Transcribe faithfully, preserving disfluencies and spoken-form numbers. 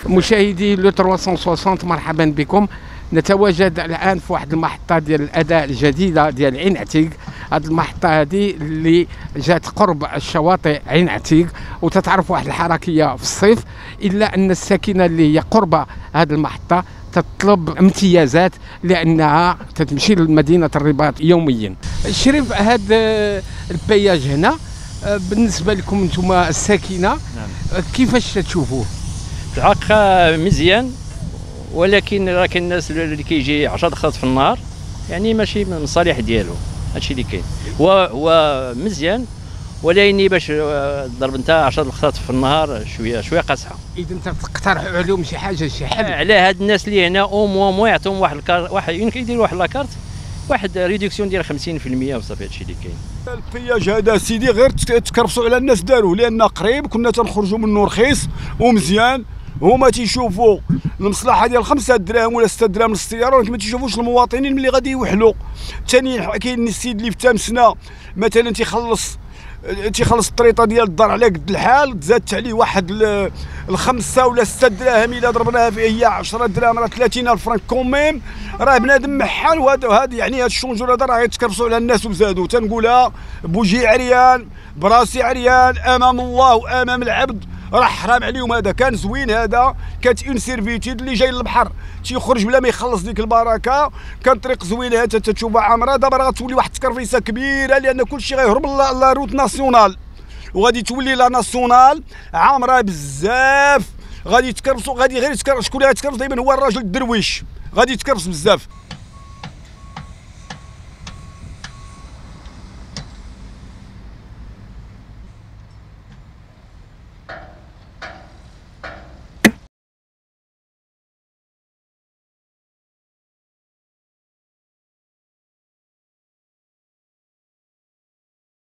مشاهدي لو ثلاثمائة وستين مرحبا بكم. نتواجد الان في واحد المحطه ديال الاداء الجديده ديال عين عتيق. هذه المحطه هذه اللي جات قرب الشواطئ عين عتيق، وتتعرف واحد الحركيه في الصيف، الا ان الساكنه اللي هي قرب هذه المحطه تطلب امتيازات لانها تتمشي لمدينه الرباط يوميا. شريف، هذا البياج هنا بالنسبه لكم انتم الساكنه كيفاش تشوفوه؟ الحق مزيان، ولكن راه كاين الناس اللي كيجي عشرة دقائق في النهار، يعني ماشي من الصالح ديالو. هادشي اللي كاين هو هو مزيان، ولكن باش ضرب نتاع عشرة دقائق في النهار شويه شويه قاصحه. اذا انت تقترحوا عليهم شي حاجه شي حل على هاد الناس اللي هنا او مو مو يعطيهم واحد الكار... واحد يمكن يديروا واحد لاكارت، واحد ريدكسيون ديال خمسين في المية وصافي. هادشي اللي كاين. البياج هذا سيدي غير تكرفسوا على الناس داروه، لان قريب كنا تنخرجوا منه رخيص ومزيان. هما تيشوفوا المصلحه ديال خمسة دراهم ولا ستة دراهم للسياره، ولكن ما تيشوفوش المواطنين ملي غادي يوحلوا. ثاني كاين السيد اللي في تامسنا مثلا تيخلص تيخلص الطريطه ديال الدار على قد الحال، تزادت عليه واحد الخمسه ولا ستة دراهم، الا ضربناها في هي عشرة دراهم راه ثلاثين ألف فرنك كوميم، راه بنادم محال. وهذا يعني هذا الشونجور هذا راه يتكرفسوا على الناس وزادوا. تنقولها بوجهي عريان براسي عريان امام الله وامام العبد، راه حرام عليهم. هذا كان زوين، هذا كانت اون سيرفيتود اللي جاي للبحر تيخرج بلا ما يخلص ديك البركه. كان طريق زوينه حتى تشوفها عامره. دابا راه غتولي واحد التكرفيسه كبيره، لان كلشي غيهرب لا روت ناسيونال، وغادي تولي لا ناسيونال عامره بزاف. غادي يتكرفسوا، غادي غير يتكرفس. شكون اللي غيتكرفس دائما؟ هو الراجل الدرويش غادي يتكرفس بزاف.